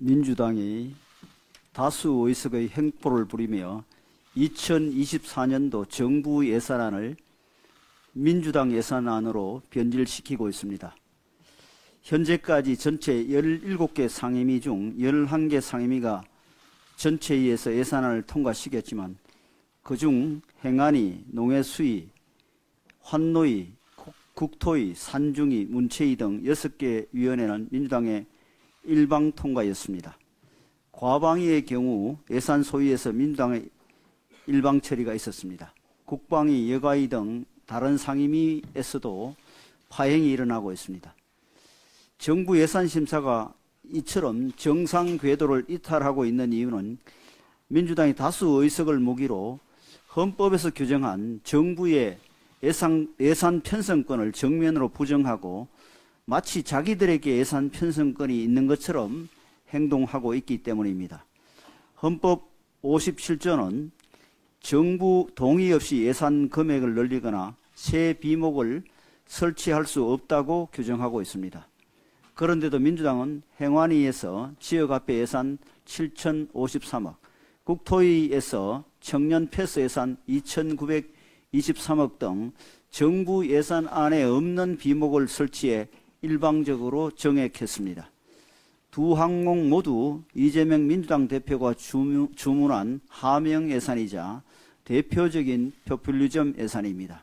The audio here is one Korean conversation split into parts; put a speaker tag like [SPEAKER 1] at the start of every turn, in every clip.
[SPEAKER 1] 민주당이 다수 의석의 횡포를 부리며 2024년도 정부 예산안을 민주당 예산안으로 변질시키고 있습니다. 현재까지 전체 17개 상임위 중 11개 상임위가 전체위에서 예산안을 통과시켰지만 그중 행안위, 농해수위, 환노위, 국토위, 산중위, 문체위 등 6개 위원회는 민주당의 일방 통과였습니다. 과방위의 경우 예산 소위에서 민주당의 일방 처리가 있었습니다. 국방위, 여가위 등 다른 상임위에서도 파행이 일어나고 있습니다. 정부 예산 심사가 이처럼 정상 궤도를 이탈하고 있는 이유는 민주당이 다수 의석을 무기로 헌법에서 규정한 정부의 예산 편성권을 정면으로 부정하고 마치 자기들에게 예산 편성권이 있는 것처럼 행동하고 있기 때문입니다. 헌법 57조는 정부 동의 없이 예산 금액을 늘리거나 새 비목을 설치할 수 없다고 규정하고 있습니다. 그런데도 민주당은 행안위에서 지역화폐 예산 7,053억, 국토위에서 청년 패스 예산 2,923억 등 정부 예산안에 없는 비목을 설치해 일방적으로 정액했습니다. 두 항목 모두 이재명 민주당 대표가 주문한 하명 예산이자 대표적인 포퓰리즘 예산입니다.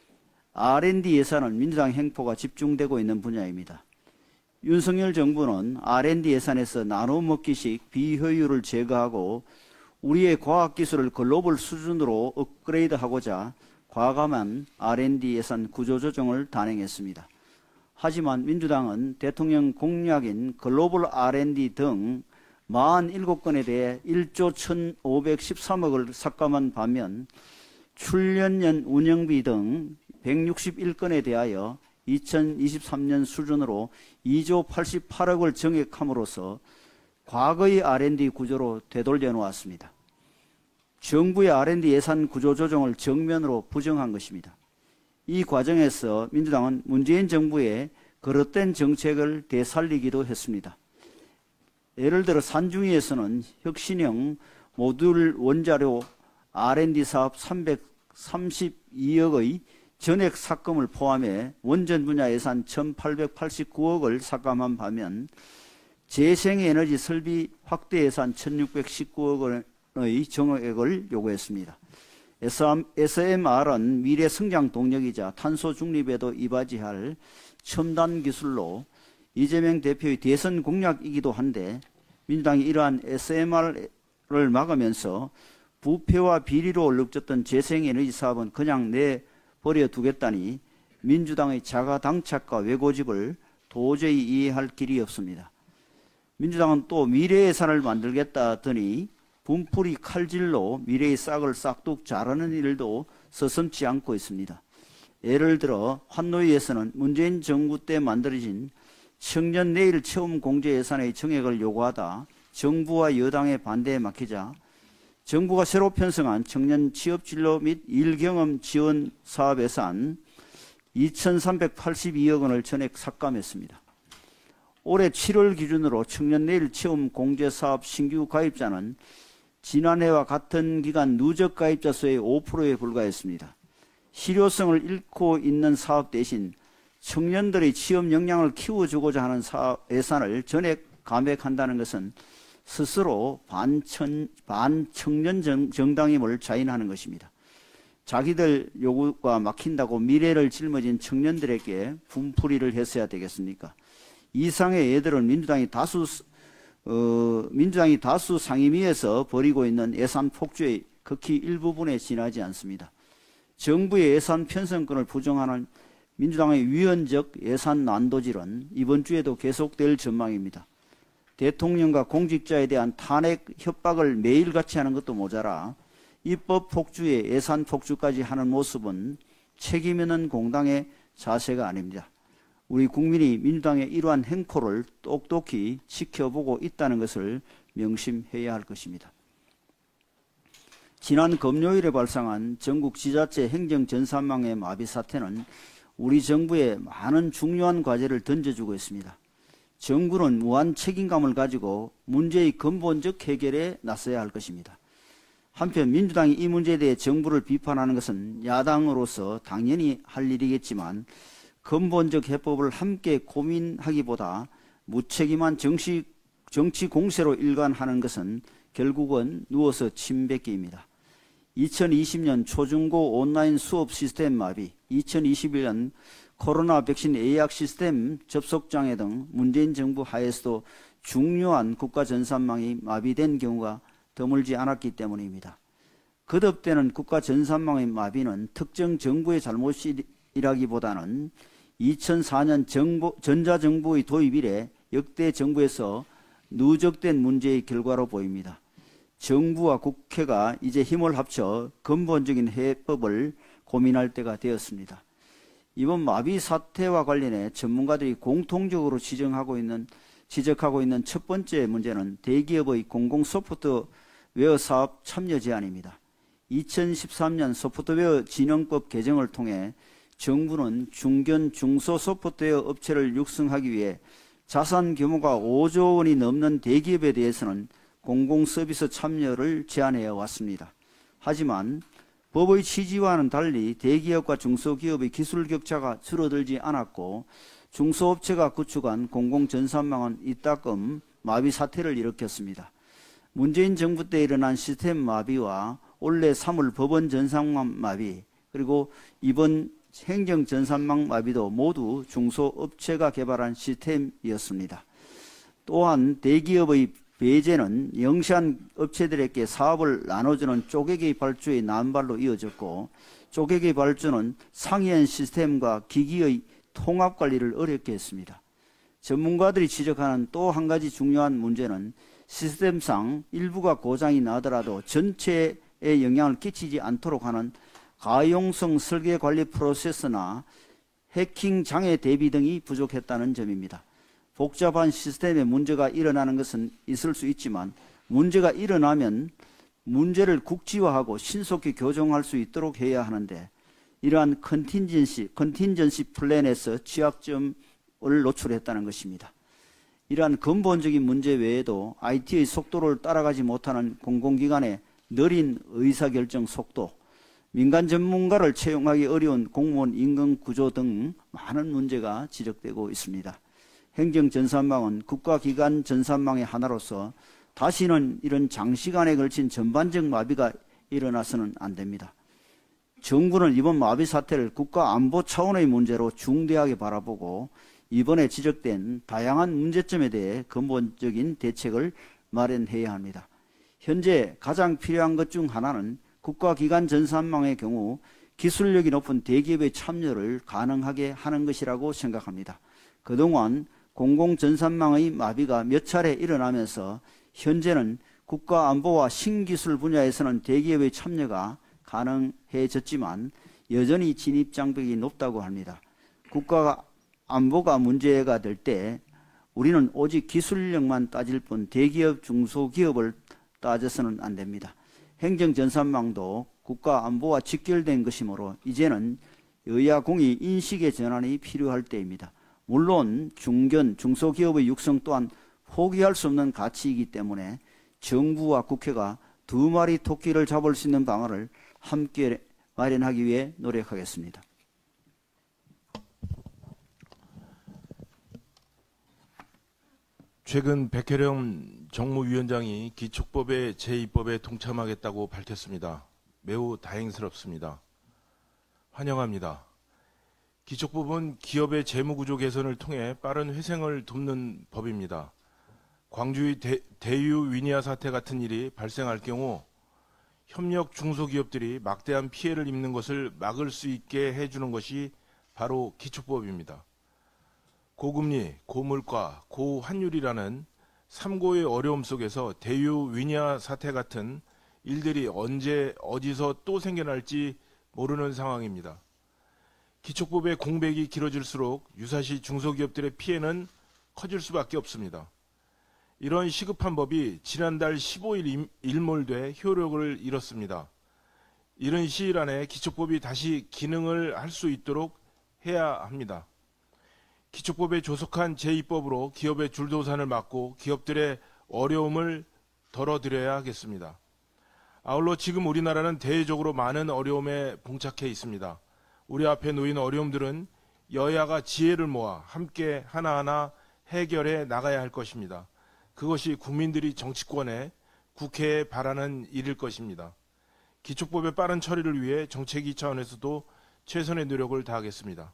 [SPEAKER 1] R&D 예산은 민주당 횡포가 집중되고 있는 분야입니다. 윤석열 정부는 R&D 예산에서 나눠먹기식 비효율을 제거하고 우리의 과학기술을 글로벌 수준으로 업그레이드하고자 과감한 R&D 예산 구조조정을 단행했습니다. 하지만 민주당은 대통령 공약인 글로벌 R&D 등 47건에 대해 1조 1,513억을 삭감한 반면 출연연 운영비 등 161건에 대하여 2023년 수준으로 2조 88억을 정액함으로써 과거의 R&D 구조로 되돌려 놓았습니다. 정부의 R&D 예산 구조 조정을 정면으로 부정한 것입니다. 이 과정에서 민주당은 문재인 정부의 그릇된 정책을 되살리기도 했습니다. 예를 들어 산중위에서는 혁신형 모듈 원자료 R&D 사업 332억의 전액 삭감을 포함해 원전 분야 예산 1,889억을 삭감한 반면 재생에너지 설비 확대 예산 1,619억 원의 정액을 요구했습니다. SMR은 미래 성장 동력이자 탄소 중립에도 이바지할 첨단 기술로 이재명 대표의 대선 공약이기도 한데 민주당이 이러한 SMR을 막으면서 부패와 비리로 얼룩졌던 재생에너지 사업은 그냥 내버려 두겠다니 민주당의 자가당착과 왜고집을 도저히 이해할 길이 없습니다. 민주당은 또 미래 예산을 만들겠다더니 분풀이 칼질로 미래의 싹을 싹둑 자르는 일도 서슴지 않고 있습니다. 예를 들어 환노위에서는 문재인 정부 때 만들어진 청년 내일 체험 공제 예산의 정액을 요구하다 정부와 여당의 반대에 막히자 정부가 새로 편성한 청년 취업 진로 및 일경험 지원 사업 예산 2,382억 원을 전액 삭감했습니다. 올해 7월 기준으로 청년 내일 체험 공제 사업 신규 가입자는 지난해와 같은 기간 누적 가입자 수의 5%에 불과했습니다. 실효성을 잃고 있는 사업 대신 청년들의 취업 역량을 키워주고자 하는 사업 예산을 전액 감액한다는 것은 스스로 반청년 정당임을 자인하는 것입니다. 자기들 요구가 막힌다고 미래를 짊어진 청년들에게 분풀이를 했어야 되겠습니까? 이상의 예들은 민주당이 다수 상임위에서 벌이고 있는 예산 폭주의 극히 일부분에 지나지 않습니다. 정부의 예산 편성권을 부정하는 민주당의 위헌적 예산 난도질은 이번 주에도 계속될 전망입니다. 대통령과 공직자에 대한 탄핵 협박을 매일같이 하는 것도 모자라 입법 폭주에 예산 폭주까지 하는 모습은 책임 있는 공당의 자세가 아닙니다. 우리 국민이 민주당의 이러한 행포를 똑똑히 지켜보고 있다는 것을 명심해야 할 것입니다. 지난 금요일에 발생한 전국 지자체 행정 전산망의 마비 사태는 우리 정부에 많은 중요한 과제를 던져주고 있습니다. 정부는 무한 책임감을 가지고 문제의 근본적 해결에 나서야 할 것입니다. 한편 민주당이 이 문제에 대해 정부를 비판하는 것은 야당으로서 당연히 할 일이겠지만 근본적 해법을 함께 고민하기보다 무책임한 정치 공세로 일관하는 것은 결국은 누워서 침 뱉기입니다. 2020년 초중고 온라인 수업 시스템 마비, 2021년 코로나 백신 예약 시스템 접속 장애 등 문재인 정부 하에서도 중요한 국가 전산망이 마비된 경우가 드물지 않았기 때문입니다. 거듭되는 국가 전산망의 마비는 특정 정부의 잘못이라기보다는 2004년 전자정부의 도입 이래 역대 정부에서 누적된 문제의 결과로 보입니다. 정부와 국회가 이제 힘을 합쳐 근본적인 해법을 고민할 때가 되었습니다. 이번 마비 사태와 관련해 전문가들이 공통적으로 지적하고 있는 첫 번째 문제는 대기업의 공공 소프트웨어 사업 참여 제한입니다. 2013년 소프트웨어 진흥법 개정을 통해 정부는 중견 중소 소프트웨어 업체를 육성하기 위해 자산 규모가 5조 원이 넘는 대기업에 대해서는 공공 서비스 참여를 제한해 왔습니다. 하지만 법의 취지와는 달리 대기업과 중소기업의 기술 격차가 줄어들지 않았고 중소업체가 구축한 공공전산망은 이따금 마비 사태를 일으켰습니다. 문재인 정부 때 일어난 시스템 마비와 올해 3월 법원 전산망 마비 그리고 이번 행정전산망 마비도 모두 중소업체가 개발한 시스템이었습니다. 또한 대기업의 배제는 영시한 업체들에게 사업을 나눠주는 쪼개기 발주의 난발로 이어졌고 쪼개기 발주는 상이한 시스템과 기기의 통합 관리를 어렵게 했습니다. 전문가들이 지적하는 또 한 가지 중요한 문제는 시스템상 일부가 고장이 나더라도 전체에 영향을 끼치지 않도록 하는 가용성 설계 관리 프로세스나 해킹 장애 대비 등이 부족했다는 점입니다. 복잡한 시스템에 문제가 일어나는 것은 있을 수 있지만 문제가 일어나면 문제를 국지화하고 신속히 교정할 수 있도록 해야 하는데 이러한 컨틴전시 플랜에서 취약점을 노출했다는 것입니다. 이러한 근본적인 문제 외에도 IT의 속도를 따라가지 못하는 공공기관의 느린 의사결정 속도, 민간 전문가를 채용하기 어려운 공무원 임금 구조 등 많은 문제가 지적되고 있습니다. 행정전산망은 국가기관 전산망의 하나로서 다시는 이런 장시간에 걸친 전반적 마비가 일어나서는 안 됩니다. 정부는 이번 마비 사태를 국가안보 차원의 문제로 중대하게 바라보고 이번에 지적된 다양한 문제점에 대해 근본적인 대책을 마련해야 합니다. 현재 가장 필요한 것 중 하나는 국가기관 전산망의 경우 기술력이 높은 대기업의 참여를 가능하게 하는 것이라고 생각합니다. 그동안 공공전산망의 마비가 몇 차례 일어나면서 현재는 국가안보와 신기술 분야에서는 대기업의 참여가 가능해졌지만 여전히 진입장벽이 높다고 합니다. 국가 안보가 문제가 될 때 우리는 오직 기술력만 따질 뿐 대기업, 중소기업을 따져서는 안 됩니다. 행정전산망도 국가안보와 직결된 것이므로 이제는 여야 공의 인식의 전환이 필요할 때입니다. 물론 중견, 중소기업의 육성 또한 포기할 수 없는 가치이기 때문에 정부와 국회가 두 마리 토끼를 잡을 수 있는 방안을 함께 마련하기 위해 노력하겠습니다.
[SPEAKER 2] 최근 백혜령 정무위원장이 기축법의 제2법에 동참하겠다고 밝혔습니다. 매우 다행스럽습니다. 환영합니다. 기축법은 기업의 재무구조 개선을 통해 빠른 회생을 돕는 법입니다. 광주의 대유 위니아 사태 같은 일이 발생할 경우 협력 중소기업들이 막대한 피해를 입는 것을 막을 수 있게 해주는 것이 바로 기축법입니다. 고금리, 고물가, 고환율이라는 삼고의 어려움 속에서 대유 위니아 사태 같은 일들이 언제 어디서 또 생겨날지 모르는 상황입니다. 기축법의 공백이 길어질수록 유사시 중소기업들의 피해는 커질 수밖에 없습니다. 이런 시급한 법이 지난달 15일 일몰돼 효력을 잃었습니다. 이른 시일 안에 기축법이 다시 기능을 할 수 있도록 해야 합니다. 기축법에 조속한 제2법으로 기업의 줄도산을 막고 기업들의 어려움을 덜어드려야 하겠습니다. 아울러 지금 우리나라는 대외적으로 많은 어려움에 봉착해 있습니다. 우리 앞에 놓인 어려움들은 여야가 지혜를 모아 함께 하나하나 해결해 나가야 할 것입니다. 그것이 국민들이 정치권에 국회에 바라는 일일 것입니다. 기축법의 빠른 처리를 위해 정책위 차원에서도 최선의 노력을 다하겠습니다.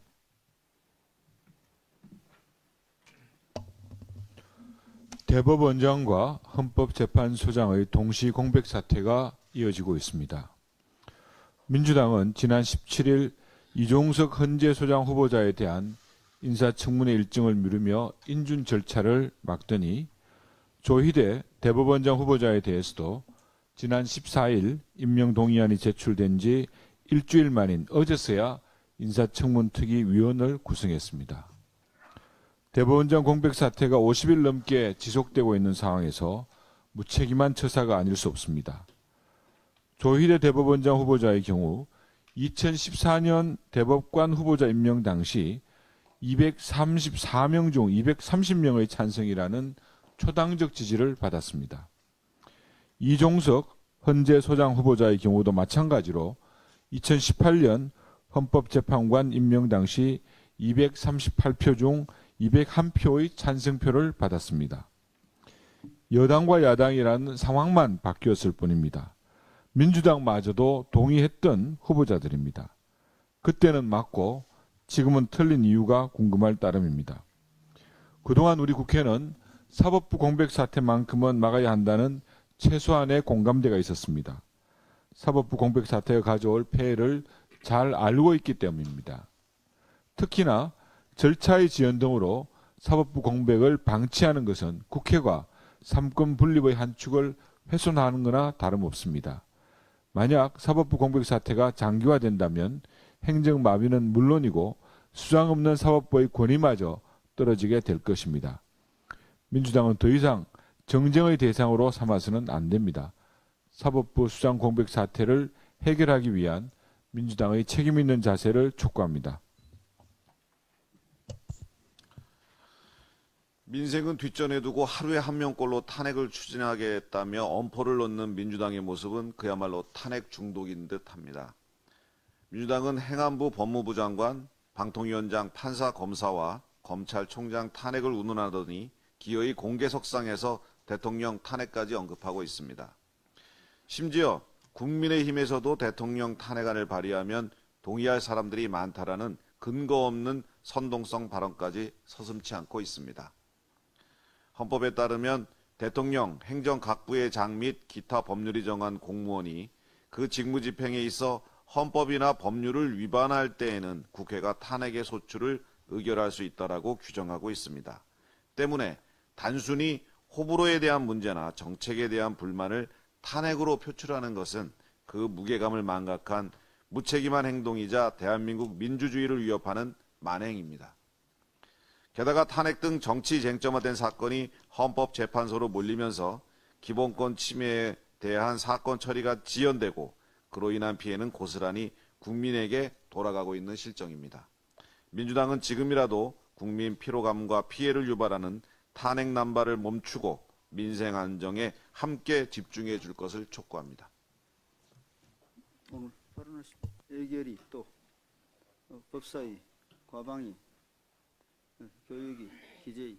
[SPEAKER 3] 대법원장과 헌법재판소장의 동시 공백 사태가 이어지고 있습니다. 민주당은 지난 17일 이종석 헌재소장 후보자에 대한 인사청문회 일정을 미루며 인준 절차를 막더니 조희대 대법원장 후보자에 대해서도 지난 14일 임명동의안이 제출된 지 일주일 만인 어제서야 인사청문특위위원을 구성했습니다. 대법원장 공백 사태가 50일 넘게 지속되고 있는 상황에서 무책임한 처사가 아닐 수 없습니다. 조희대 대법원장 후보자의 경우 2014년 대법관 후보자 임명 당시 234명 중 230명의 찬성이라는 초당적 지지를 받았습니다. 이종석 헌재소장 후보자의 경우도 마찬가지로 2018년 헌법재판관 임명 당시 238표 중 201표의 찬성표를 받았습니다. 여당과 야당이라는 상황만 바뀌었을 뿐입니다. 민주당마저도 동의했던 후보자들입니다. 그때는 맞고 지금은 틀린 이유가 궁금할 따름입니다. 그동안 우리 국회는 사법부 공백 사태만큼은 막아야 한다는 최소한의 공감대가 있었습니다. 사법부 공백 사태가 가져올 폐해를 잘 알고 있기 때문입니다. 특히나 절차의 지연 등으로 사법부 공백을 방치하는 것은 국회가 삼권 분립의 한 축을 훼손하는 거나 다름없습니다. 만약 사법부 공백 사태가 장기화된다면 행정마비는 물론이고 수장 없는 사법부의 권위마저 떨어지게 될 것입니다. 민주당은 더 이상 정쟁의 대상으로 삼아서는 안 됩니다. 사법부 수장 공백 사태를 해결하기 위한 민주당의 책임 있는 자세를 촉구합니다.
[SPEAKER 4] 민생은 뒷전에 두고 하루에 한 명꼴로 탄핵을 추진하겠다며 엄포를 놓는 민주당의 모습은 그야말로 탄핵 중독인 듯합니다. 민주당은 행안부 법무부 장관, 방통위원장, 판사, 검사와 검찰총장 탄핵을 운운하더니 기어이 공개석상에서 대통령 탄핵까지 언급하고 있습니다. 심지어 국민의힘에서도 대통령 탄핵안을 발의하면 동의할 사람들이 많다라는 근거 없는 선동성 발언까지 서슴지 않고 있습니다. 헌법에 따르면 대통령, 행정각부의 장 및 기타 법률이 정한 공무원이 그 직무 집행에 있어 헌법이나 법률을 위반할 때에는 국회가 탄핵의 소추를 의결할 수 있다라고 규정하고 있습니다. 때문에 단순히 호불호에 대한 문제나 정책에 대한 불만을 탄핵으로 표출하는 것은 그 무게감을 망각한 무책임한 행동이자 대한민국 민주주의를 위협하는 만행입니다. 게다가 탄핵 등 정치 쟁점화된 사건이 헌법재판소로 몰리면서 기본권 침해에 대한 사건 처리가 지연되고 그로 인한 피해는 고스란히 국민에게 돌아가고 있는 실정입니다. 민주당은 지금이라도 국민 피로감과 피해를 유발하는 탄핵 남발을 멈추고 민생 안정에 함께 집중해 줄 것을 촉구합니다.
[SPEAKER 1] 오늘 발언하신 예결위 또 법사위, 과방위, 교육위, 기재위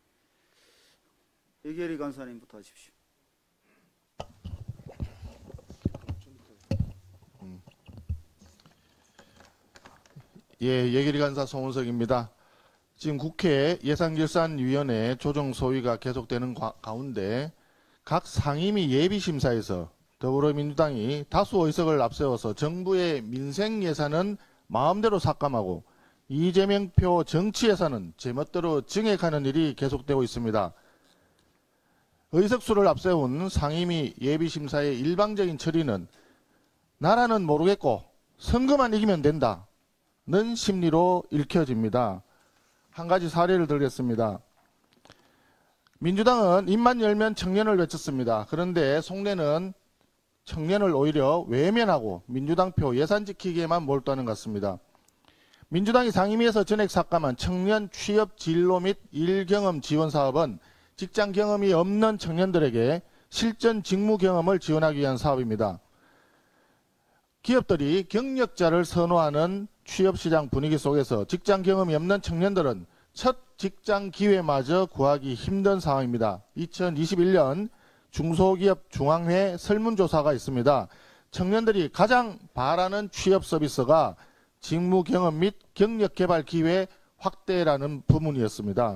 [SPEAKER 1] 예결위 간사님부터 하십시오.
[SPEAKER 5] 예, 예결위 간사 송은석입니다. 지금 국회 예산결산위원회 조정 소위가 계속되는 가운데 각 상임위 예비심사에서 더불어민주당이 다수 의석을 앞세워서 정부의 민생 예산은 마음대로 삭감하고 이재명표 정치 예산은 제멋대로 증액하는 일이 계속되고 있습니다. 의석수를 앞세운 상임위 예비심사의 일방적인 처리는 나라는 모르겠고 선거만 이기면 된다는 심리로 읽혀집니다. 한 가지 사례를 들겠습니다. 민주당은 입만 열면 청년을 외쳤습니다. 그런데 속내는 청년을 오히려 외면하고 민주당 표 예산 지키기에만 몰두하는 것 같습니다. 민주당이 상임위에서 전액 삭감한 청년 취업 진로 및 일경험 지원 사업은 직장 경험이 없는 청년들에게 실전 직무 경험을 지원하기 위한 사업입니다. 기업들이 경력자를 선호하는 취업시장 분위기 속에서 직장 경험이 없는 청년들은 첫 직장 기회마저 구하기 힘든 상황입니다. 2021년 중소기업 중앙회 설문조사가 있습니다. 청년들이 가장 바라는 취업 서비스가 직무 경험 및 경력 개발 기회 확대라는 부문이었습니다.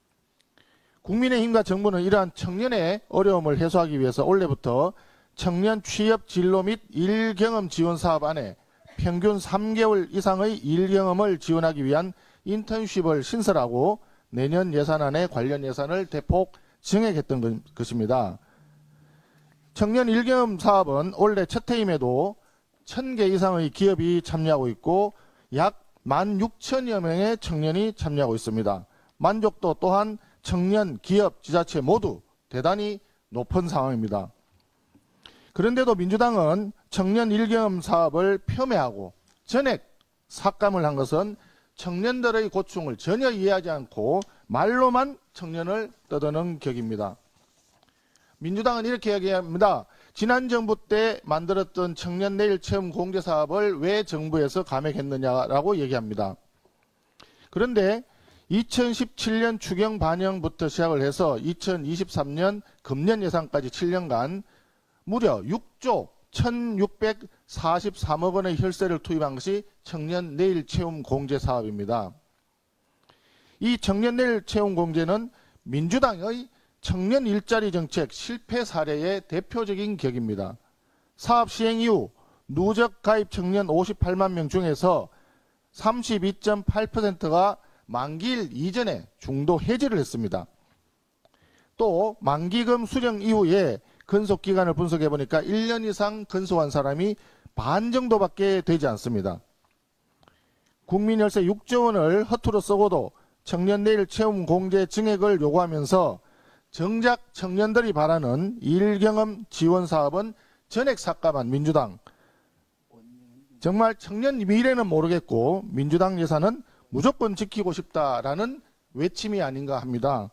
[SPEAKER 5] 국민의힘과 정부는 이러한 청년의 어려움을 해소하기 위해서 올해부터 청년 취업 진로 및 일경험 지원 사업 안에 평균 3개월 이상의 일경험을 지원하기 위한 인턴십을 신설하고 내년 예산안에 관련 예산을 대폭 증액했던 것입니다. 청년 일경험 사업은 올해 첫 해임에도 1000개 이상의 기업이 참여하고 있고 약 16,000여 명의 청년이 참여하고 있습니다. 만족도 또한 청년, 기업, 지자체 모두 대단히 높은 상황입니다. 그런데도 민주당은 청년 일경험 사업을 폄훼하고 전액 삭감을 한 것은 청년들의 고충을 전혀 이해하지 않고 말로만 청년을 떠드는 격입니다. 민주당은 이렇게 얘기합니다. 지난 정부 때 만들었던 청년 내일 체험 공제 사업을 왜 정부에서 감액했느냐라고 얘기합니다. 그런데 2017년 추경 반영부터 시작을 해서 2023년 금년 예산까지 7년간 무려 6조 1643억 원의 혈세를 투입한 것이 청년 내일 체험 공제 사업입니다. 이 청년 내일 체험 공제는 민주당의 청년 일자리 정책 실패 사례의 대표적인 격입니다. 사업 시행 이후 누적 가입 청년 58만 명 중에서 32.8%가 만기일 이전에 중도 해지를 했습니다. 또 만기금 수령 이후에 근속기간을 분석해보니까 1년 이상 근속한 사람이 반 정도밖에 되지 않습니다. 국민열세 6조 원을 허투루 쓰고도 청년 내일 체험 공제 증액을 요구하면서 정작 청년들이 바라는 일경험 지원 사업은 전액 삭감한 민주당. 정말 청년 미래는 모르겠고 민주당 예산은 무조건 지키고 싶다라는 외침이 아닌가 합니다.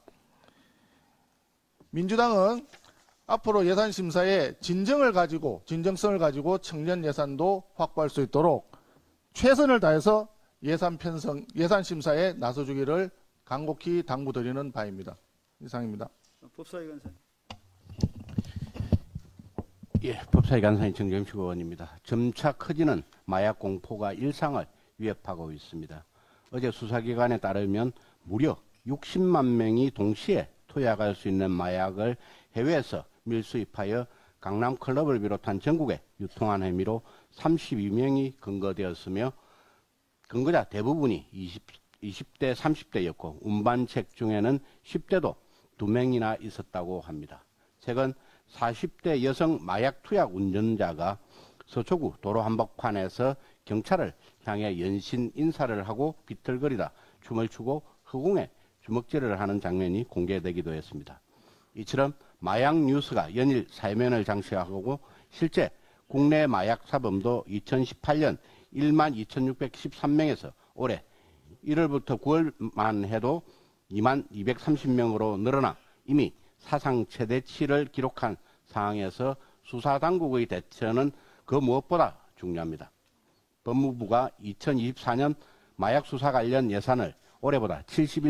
[SPEAKER 5] 민주당은 앞으로 예산심사에 진정성을 가지고 청년 예산도 확보할 수 있도록 최선을 다해서 예산심사에 나서주기를 간곡히 당부드리는 바입니다. 이상입니다.
[SPEAKER 1] 법사위 간사님.
[SPEAKER 6] 예, 법사위 간사인 정점식 의원입니다. 점차 커지는 마약 공포가 일상을 위협하고 있습니다. 어제 수사기관에 따르면 무려 60만 명이 동시에 투약할 수 있는 마약을 해외에서 밀수입하여 강남 클럽을 비롯한 전국에 유통한 혐의로 32명이 검거되었으며 검거자 대부분이 20대, 30대였고 운반책 중에는 10대도 2명이나 있었다고 합니다. 최근 40대 여성 마약 투약 운전자가 서초구 도로 한복판에서 경찰을 향해 연신 인사를 하고 비틀거리다 춤을 추고 허공에 주먹질을 하는 장면이 공개되기도 했습니다. 이처럼 마약 뉴스가 연일 사면을 장식하고 실제 국내 마약 사범도 2018년 12,613명에서 올해 1월부터 9월만 해도 22,230명으로 늘어나 이미 사상 최대치를 기록한 상황에서 수사당국의 대처는 그 무엇보다 중요합니다. 법무부가 2024년 마약 수사 관련 예산을 올해보다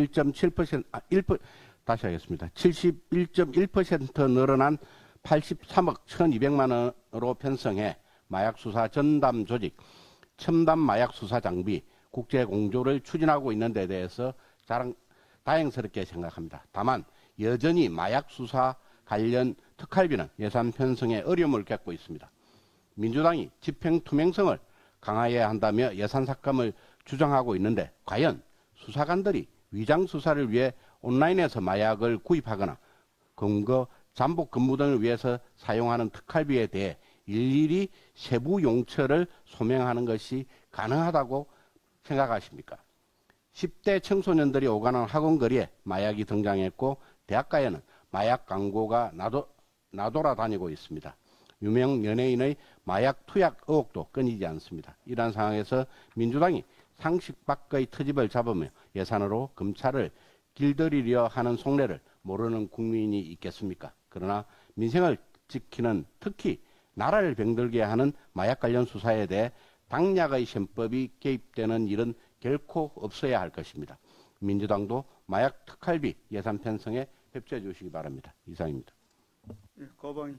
[SPEAKER 6] 71.1% 늘어난 83억 1,200만 원으로 편성해 마약 수사 전담 조직, 첨단 마약 수사 장비, 국제 공조를 추진하고 있는 데 대해서 다행스럽게 생각합니다. 다만 여전히 마약 수사 관련 특활비는 예산 편성에 어려움을 겪고 있습니다. 민주당이 집행 투명성을 강화해야 한다며 예산 삭감을 주장하고 있는데 과연 수사관들이 위장 수사를 위해 온라인에서 마약을 구입하거나 검거, 잠복 근무 등을 위해서 사용하는 특활비에 대해 일일이 세부 용처를 소명하는 것이 가능하다고 생각하십니까? 10대 청소년들이 오가는 학원거리에 마약이 등장했고 대학가에는 마약 광고가 나돌아다니고 있습니다. 유명 연예인의 마약 투약 의혹도 끊이지 않습니다. 이러한 상황에서 민주당이 상식 밖의 트집을 잡으며 예산으로 검찰을 길들이려 하는 속내를 모르는 국민이 있겠습니까? 그러나 민생을 지키는, 특히 나라를 병들게 하는 마약 관련 수사에 대해 당략의 셈법이 개입되는 일은 결코 없어야 할 것입니다. 민주당도 마약 특활비 예산 편성에 협조해 주시기 바랍니다. 이상입니다.
[SPEAKER 1] 거방이.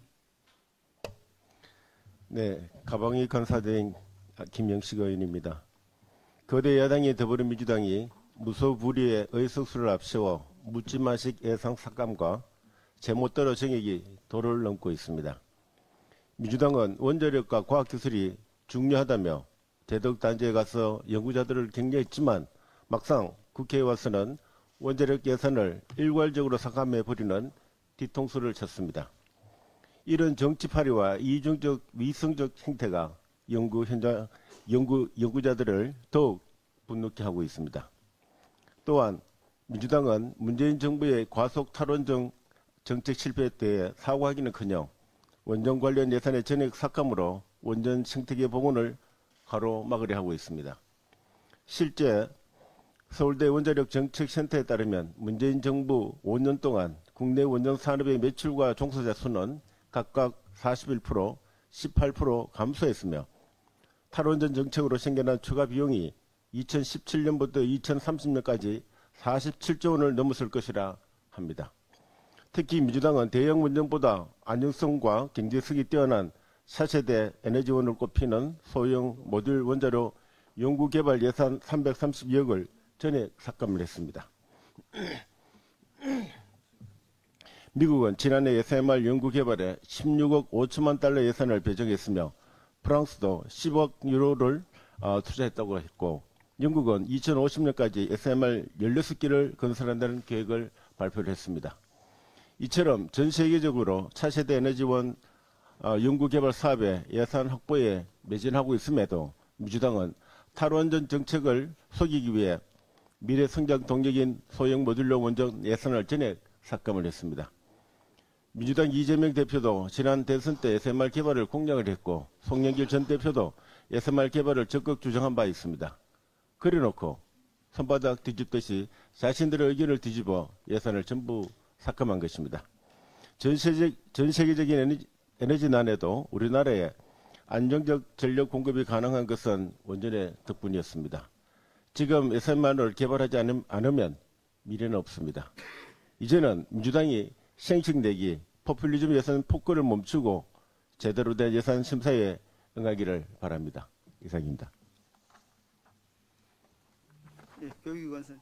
[SPEAKER 7] 네, 가방위 간사대행 김영식 의원입니다. 거대 야당인 더불어민주당이 무소불위의 의석수를 앞세워 묻지마식 예상 삭감과 제멋대로 정액이 도를 넘고 있습니다. 민주당은 원자력과 과학기술이 중요하다며 대덕단지에 가서 연구자들을 격려했지만 막상 국회에 와서는 원자력 예산을 일괄적으로 삭감해버리는 뒤통수를 쳤습니다. 이런 정치파리와 이중적 위성적 행태가 연구자들을 더욱 분노케 하고 있습니다. 또한 민주당은 문재인 정부의 과속 탈원전 정책 실패에 대해 사과하기는커녕 원전 관련 예산의 전액 삭감으로 원전 생태계 복원을 가로막으려 하고 있습니다. 실제 서울대 원자력 정책센터에 따르면 문재인 정부 5년 동안 국내 원전 산업의 매출과 종사자 수는 각각 41%, 18% 감소했으며 탈원전 정책으로 생겨난 추가 비용이 2017년부터 2030년까지 47조 원을 넘었을 것이라 합니다. 특히 민주당은 대형 원전보다 안정성과 경제성이 뛰어난 차세대 에너지원을 꼽히는 소형 모듈 원자로 연구개발 예산 332억을 전액 삭감을 했습니다. 미국은 지난해 SMR 연구개발에 16억 5천만 달러 예산을 배정했으며 프랑스도 10억 유로를 투자했다고 했고 영국은 2050년까지 SMR 16기를 건설한다는 계획을 발표를 했습니다. 이처럼 전 세계적으로 차세대 에너지원 연구개발 사업의 예산 확보에 매진하고 있음에도 민주당은 탈원전 정책을 속이기 위해 미래 성장 동력인 소형 모듈러 원전 예산을 전액 삭감을 했습니다. 민주당 이재명 대표도 지난 대선 때 SMR 개발을 공약을 했고 송영길 전 대표도 SMR 개발을 적극 주장한 바 있습니다. 그래놓고 손바닥 뒤집듯이 자신들의 의견을 뒤집어 예산을 전부 삭감한 것입니다. 전 세계적인 에너지난에도 우리나라에 안정적 전력 공급이 가능한 것은 원전의 덕분이었습니다. 지금 SMR을 개발하지 않으면 미래는 없습니다. 이제는 민주당이 생식내기, 포퓰리즘 예산 폭거를 멈추고 제대로 된 예산 심사에 응하기를 바랍니다. 이상입니다.
[SPEAKER 1] 네, 교육위원선.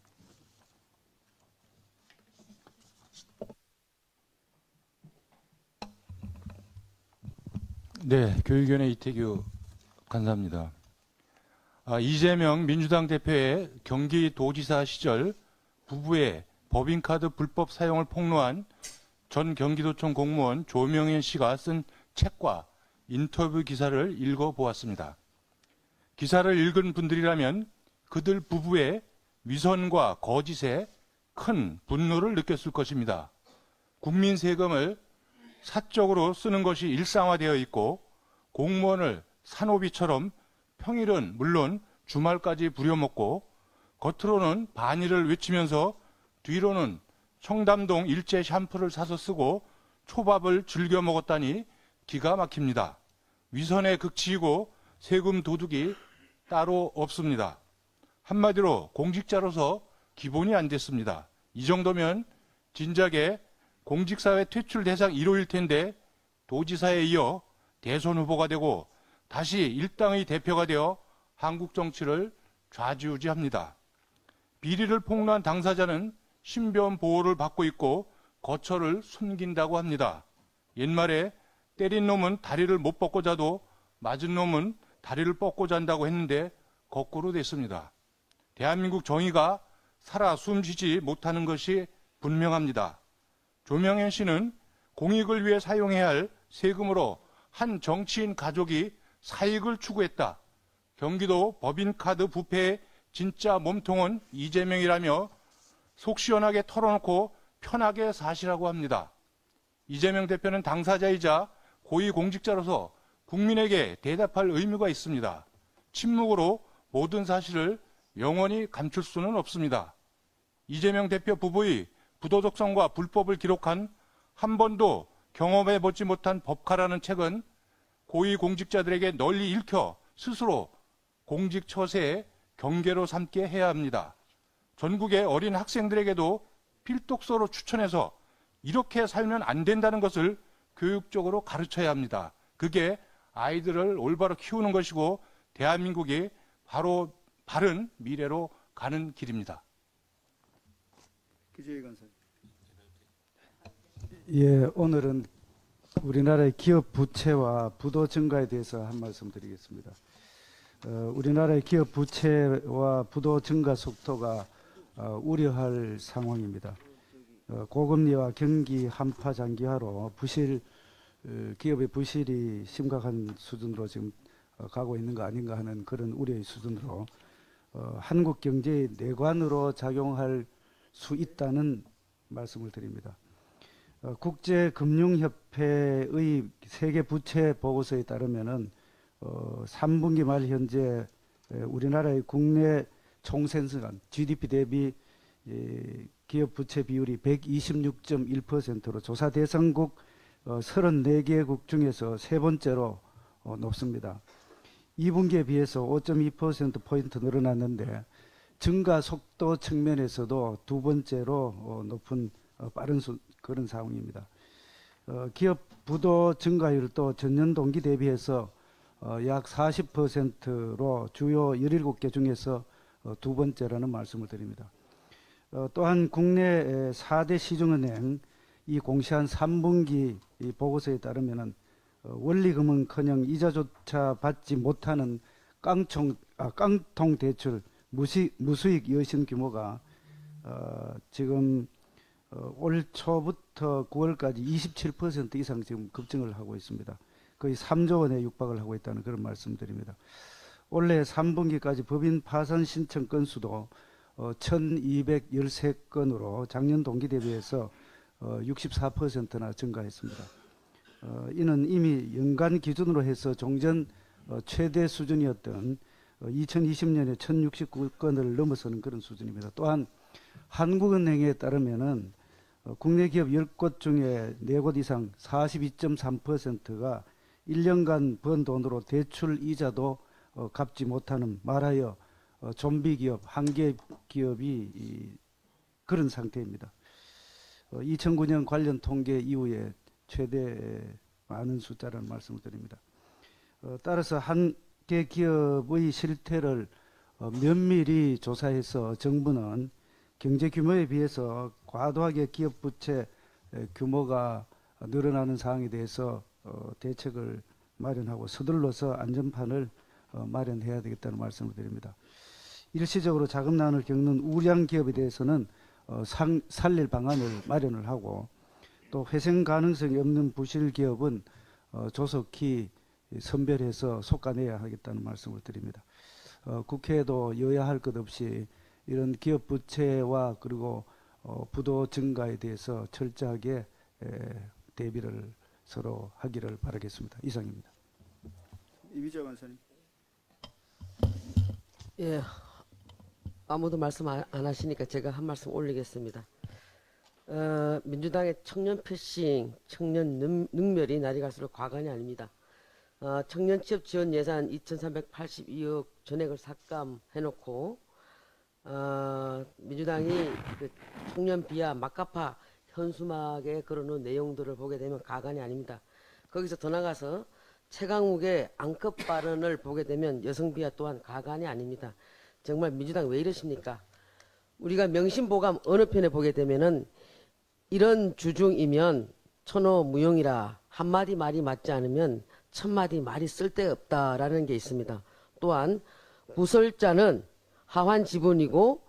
[SPEAKER 8] 네, 교육위원회 이태규 간사입니다. 이재명 민주당 대표의 경기도지사 시절 부부의 법인카드 불법 사용을 폭로한 전 경기도청 공무원 조명현 씨가 쓴 책과 인터뷰 기사를 읽어보았습니다. 기사를 읽은 분들이라면 그들 부부의 위선과 거짓에 큰 분노를 느꼈을 것입니다. 국민 세금을 사적으로 쓰는 것이 일상화되어 있고 공무원을 산호비처럼 평일은 물론 주말까지 부려먹고 겉으로는 반일을 외치면서 뒤로는 청담동 일제 샴푸를 사서 쓰고 초밥을 즐겨 먹었다니 기가 막힙니다. 위선의 극치이고 세금 도둑이 따로 없습니다. 한마디로 공직자로서 기본이 안 됐습니다. 이 정도면 진작에 공직사회 퇴출 대상 1호일 텐데 도지사에 이어 대선 후보가 되고 다시 일당의 대표가 되어 한국 정치를 좌지우지합니다. 비리를 폭로한 당사자는 신변 보호를 받고 있고 거처를 숨긴다고 합니다. 옛말에 때린 놈은 다리를 못 뻗고 자도 맞은 놈은 다리를 뻗고 잔다고 했는데 거꾸로 됐습니다. 대한민국 정의가 살아 숨쉬지 못하는 것이 분명합니다. 조명현 씨는 공익을 위해 사용해야 할 세금으로 한 정치인 가족이 사익을 추구했다. 경기도 법인카드 부패의 진짜 몸통은 이재명이라며 속 시원하게 털어놓고 편하게 사시라고 합니다. 이재명 대표는 당사자이자 고위공직자로서 국민에게 대답할 의무가 있습니다. 침묵으로 모든 사실을 영원히 감출 수는 없습니다. 이재명 대표 부부의 부도덕성과 불법을 기록한 한 번도 경험해보지 못한 법카라는 책은 고위공직자들에게 널리 읽혀 스스로 공직 처세에 경계로 삼게 해야 합니다. 전국의 어린 학생들에게도 필독서로 추천해서 이렇게 살면 안 된다는 것을 교육적으로 가르쳐야 합니다. 그게 아이들을 올바로 키우는 것이고 대한민국이 바로 바른 미래로 가는 길입니다.
[SPEAKER 1] 기재위 간사님.
[SPEAKER 9] 예, 오늘은 우리나라의 기업 부채와 부도 증가에 대해서 한 말씀 드리겠습니다. 우리나라의 기업 부채와 부도 증가 속도가 우려할 상황입니다. 고금리와 경기 한파 장기화로 기업의 부실이 심각한 수준으로 지금 가고 있는 거 아닌가 하는 그런 우려의 수준으로 한국 경제의 내관으로 작용할 수 있다는 말씀을 드립니다. 국제금융협회의 세계 부채 보고서에 따르면은 3분기 말 현재 우리나라의 국내 총생산 GDP 대비 기업 부채 비율이 126.1%로 조사 대상국 34개국 중에서 세 번째로 높습니다. 2분기에 비해서 5.2%포인트 늘어났는데 증가 속도 측면에서도 두 번째로 높은 빠른 그런 상황입니다. 기업 부도 증가율도 전년 동기 대비해서 약 40%로 주요 17개 중에서 두 번째라는 말씀을 드립니다. 또한 국내 4대 시중은행 이 공시한 3분기 이 보고서에 따르면은 원리금은커녕 이자조차 받지 못하는 깡통 대출 무수익 여신 규모가 지금 올 초부터 9월까지 27% 이상 지금 급증을 하고 있습니다. 거의 3조 원에 육박을 하고 있다는 그런 말씀드립니다. 올해 3분기까지 법인 파산 신청 건수도 1213건으로 작년 동기 대비해서 64%나 증가했습니다. 이는 이미 연간 기준으로 해서 종전 최대 수준이었던 2020년에 1069건을 넘어서는 그런 수준입니다. 또한 한국은행에 따르면은 국내 기업 10곳 중에 4곳 이상 42.3%가 1년간 번 돈으로 대출 이자도 갚지 못하는 말하여 좀비 기업, 한계 기업이 그런 상태입니다. 2009년 관련 통계 이후에 최대 많은 숫자라는 말씀을 드립니다. 따라서 한계 기업의 실태를 면밀히 조사해서 정부는 경제 규모에 비해서 과도하게 기업 부채 규모가 늘어나는 사항에 대해서 대책을 마련하고 서둘러서 안전판을 마련해야 되겠다는 말씀을 드립니다. 일시적으로 자금난을 겪는 우량 기업에 대해서는 살릴 방안을 마련을 하고 또 회생 가능성이 없는 부실 기업은 조속히 선별해서 속아내야 하겠다는 말씀을 드립니다. 국회에도 여야 할 것 없이 이런 기업 부채와 그리고 부도 증가에 대해서 철저하게 대비를 서로 하기를 바라겠습니다. 이상입니다.
[SPEAKER 1] 이미자 간사님.
[SPEAKER 10] 예, 아무도 말씀 안 하시니까 제가 한 말씀 올리겠습니다. 민주당의 청년 패싱, 청년 능멸이 날이 갈수록 과간이 아닙니다. 청년 취업 지원 예산 2,382억 전액을 삭감해놓고 민주당이 그 청년 비하 막가파 현수막에 걸어놓은 내용들을 보게 되면 가관이 아닙니다. 거기서 더 나가서 최강욱의 앙컷 발언을 보게 되면 여성 비하 또한 가관이 아닙니다. 정말 민주당 왜 이러십니까? 우리가 명심보감 어느 편에 보게 되면은 이런 주중이면 천호무용이라 한마디 말이 맞지 않으면 천마디 말이 쓸데없다라는 게 있습니다. 또한 구설자는 하환 지분이고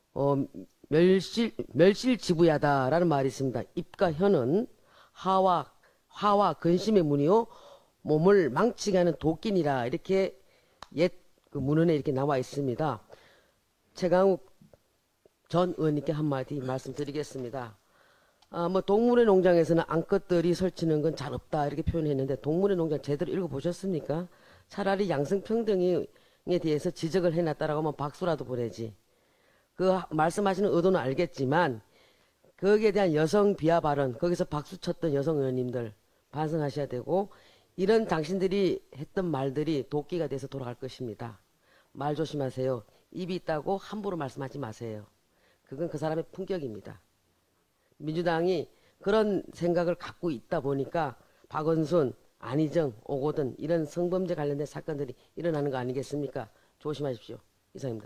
[SPEAKER 10] 멸실지부야다라는 말이 있습니다. 입과 혀는 화와 근심의 문이요 몸을 망치게 하는 도끼니라 이렇게 옛 그 문헌에 이렇게 나와 있습니다. 최강욱 전 의원님께 한마디 말씀드리겠습니다. 뭐 동물의 농장에서는 앙컷들이 설치는 건 잘 없다 이렇게 표현했는데 동물의 농장 제대로 읽어보셨습니까? 차라리 양성평등이 대해서 지적을 해놨다라고 하면 박수라도 보내지. 그 말씀하시는 의도는 알겠지만 거기에 대한 여성 비하 발언, 거기서 박수 쳤던 여성 의원님들 반성하셔야 되고, 이런 당신들이 했던 말들이 도끼가 돼서 돌아갈 것입니다. 말 조심하세요. 입이 있다고 함부로 말씀하지 마세요. 그건 그 사람의 품격입니다. 민주당이 그런 생각을 갖고 있다 보니까 박원순, 안희정, 오고든 이런 성범죄 관련된 사건들이 일어나는 거 아니겠습니까? 조심하십시오. 이상입니다.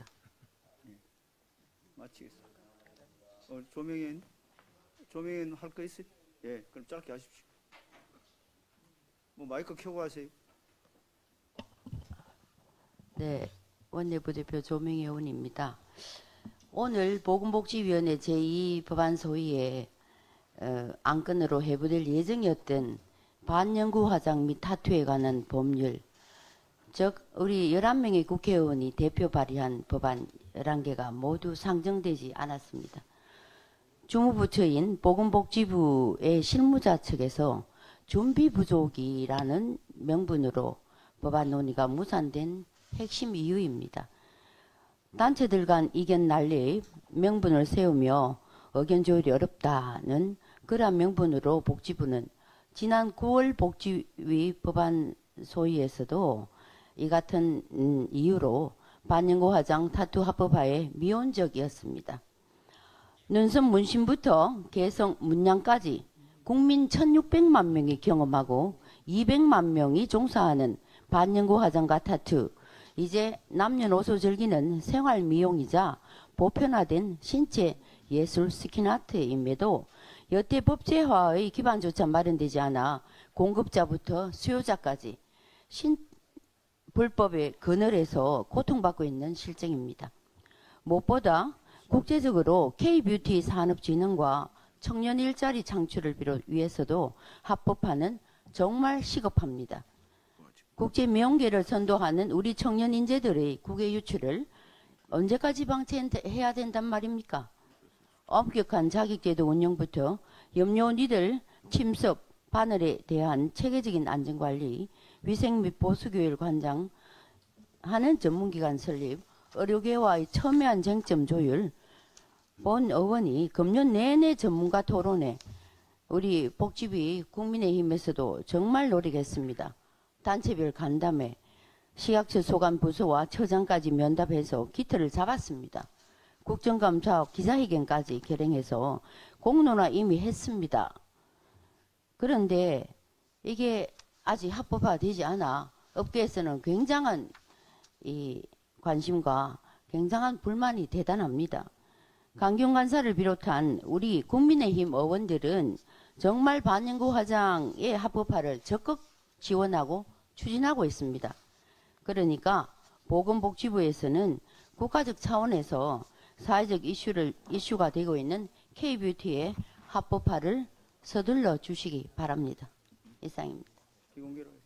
[SPEAKER 1] 마치겠습니다. 조명인 할 거 있어요? 예, 그럼 짧게 하십시오. 뭐 마이크 켜고 하세요.
[SPEAKER 11] 네, 원내부대표 조명희 의원입니다. 오늘 보건복지위원회 제2법안 소위에 안건으로 회부될 예정이었던 반영구 화장 및 타투에 관한 법률, 즉 우리 11명의 국회의원이 대표 발의한 법안 11개가 모두 상정되지 않았습니다. 주무부처인 보건복지부의 실무자 측에서 준비 부족이라는 명분으로 법안 논의가 무산된 핵심 이유입니다. 단체들 간 이견 난립 명분을 세우며 의견 조율이 어렵다는 그러한 명분으로 복지부는 지난 9월 복지위 법안 소위에서도 이 같은 이유로 반영구 화장 타투 합법화에 미온적이었습니다. 눈썹 문신부터 개성 문양까지 국민 1600만 명이 경험하고 200만 명이 종사하는 반영구 화장과 타투, 이제 남녀노소 즐기는 생활 미용이자 보편화된 신체 예술 스킨아트임에도 여태 법제화의 기반조차 마련되지 않아 공급자부터 수요자까지 불법의 그늘에서 고통받고 있는 실정입니다. 무엇보다 국제적으로 K-뷰티 산업 진흥과 청년 일자리 창출을 위해서도 합법화는 정말 시급합니다. 국제 미용계를 선도하는 우리 청년 인재들의 국외 유출을 언제까지 방치해야 된단 말입니까? 엄격한 자격제도 운영부터 염려온 이들 침습, 바늘에 대한 체계적인 안전관리, 위생 및 보수교육을 관장하는 전문기관 설립, 의료계와의 첨예한 쟁점 조율, 본 의원이 금년 내내 전문가 토론회, 우리 복지위 국민의힘에서도 정말 노리겠습니다. 단체별 간담회, 시각처 소관 부서와 처장까지 면담해서 기틀을 잡았습니다. 국정감사 기자회견까지 결행해서 공론화 이미 했습니다. 그런데 이게 아직 합법화되지 않아 업계에서는 굉장한 이 관심과 굉장한 불만이 대단합니다. 강경 간사를 비롯한 우리 국민의힘 의원들은 정말 반영구 화장의 합법화를 적극 지원하고 추진하고 있습니다. 그러니까 보건복지부에서는 국가적 차원에서 사회적 이슈가 되고 있는 K-뷰티의 합법화를 서둘러 주시기 바랍니다. 이상입니다.
[SPEAKER 1] 비공개로